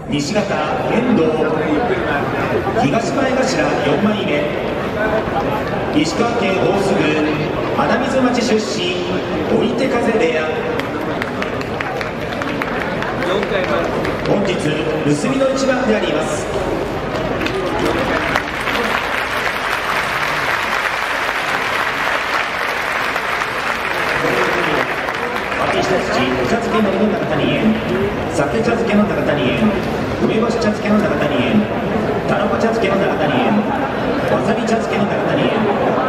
西方遠藤、東前頭4枚目、石川県大須郡穴水町出身、追手風部屋。本日結びの一番であります。秋下土お茶漬けのりの中谷園、酒茶漬けの中谷園、梅干し茶漬けの中谷園、たらこ茶漬けの中谷園、わさび茶漬けの中谷園。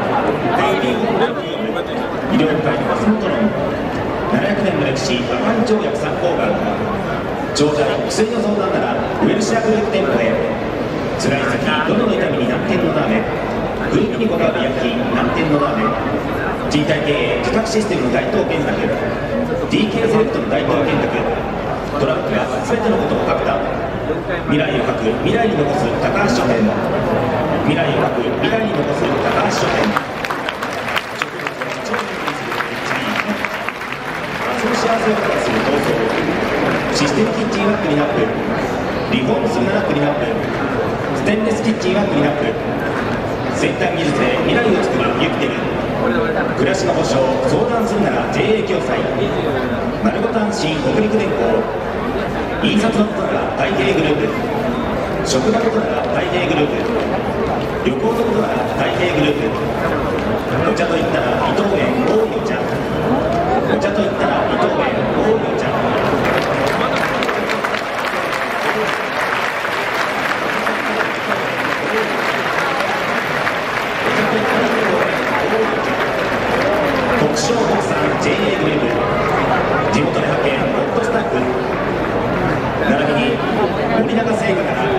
医療界の松本論700年の歴史、和解条約参考が調剤薬の相談ならウェルシアグループ店舗へ。辛い先どの痛みに難点のラーメン、グループにこだわる焼き難点のラーメン、人体経営価格システムの大東検索、 DK セレクトの大東検索、トラックが全てのことを書くた未来を書く未来に残す高橋書店、未来を書く未来に残す高橋書店。幸せを形する闘争、システムキッチンワックにナップ、リフォームするならクリナップ、ステンレスキッチンワックにナップ、先端技術で未来を作るユキテル、暮らしの保障相談するなら JA 共済、丸ごと安心北陸電工、印刷のことなら太平グループ、職場のことなら太平グループ、旅行のことなら太平グループ、お茶といったら伊藤園大井お茶、お茶といったら伊藤園大井お茶。国商国産 JA グループ、地元で派遣ホットスタッフ、並びに森永製菓から